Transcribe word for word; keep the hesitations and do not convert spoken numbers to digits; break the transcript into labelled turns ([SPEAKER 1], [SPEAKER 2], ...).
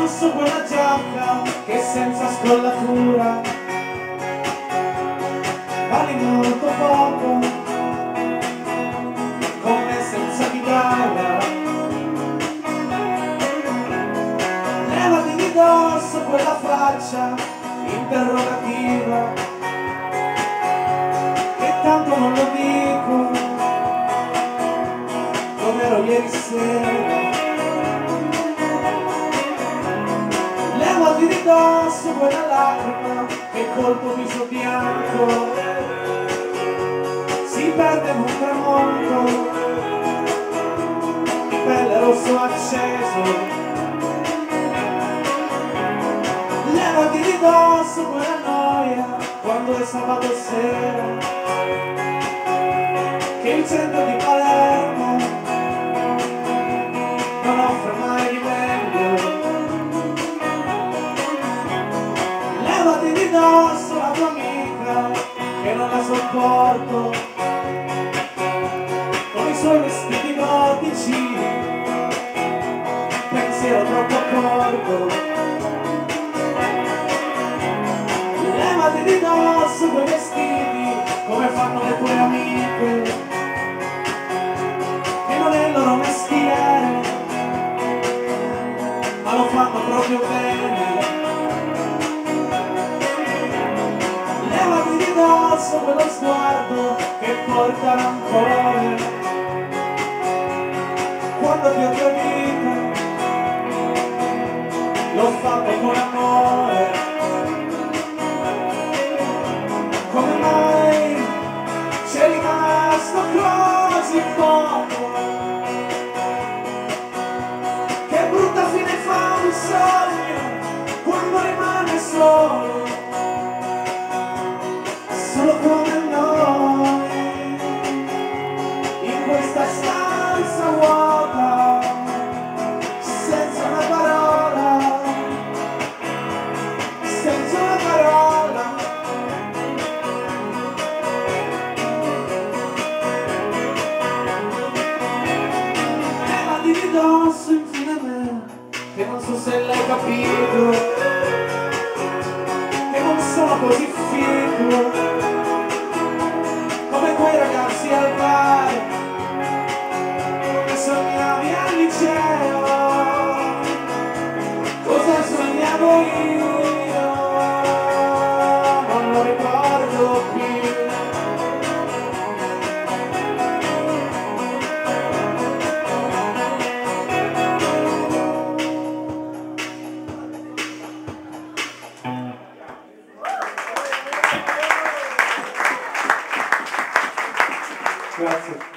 [SPEAKER 1] indosso quella giacca che senza scollatura vale molto poco, come senza chitarra. Levati di dosso quella faccia interrogativa, che tanto non lo dico, come ero ieri sera. Levati di dosso quella lacrima che col tuo viso bianco si perde in un tramonto di pelle rosso acceso. Levati di dosso quella noia quando è sabato sera, che il centro di Palermo non offre mai di meglio. Levati di dosso la tua amica che non la sopporto, con i suoi vestiti gotici, pensiero troppo corto. Levati di dosso quei vestiti come fanno le tue amiche, che non è il loro mestiere, ma lo fanno proprio bene. Levati di dosso quello sguardo che porta rancore, quando ti ho tradita l'ho fatto con amore. Come mai c'è rimasto così poco? Che brutta fine fa un sogno quando rimane solo, solo come noi, in questa stanza vuota, senza una parola, senza una parola. Di dosso infine a me, che non so se l'hai capito, che non sono così figo come quei ragazzi al bar che sognavi al liceo. Cosa sognavo io? Non lo ricordo più. Grazie.